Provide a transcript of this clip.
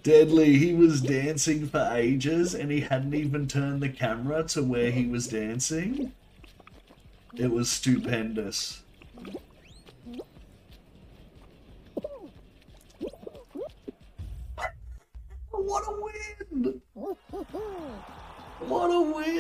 Deadly, he was dancing for ages and he hadn't even turned the camera to where he was dancing. It was stupendous. What a win! What a win!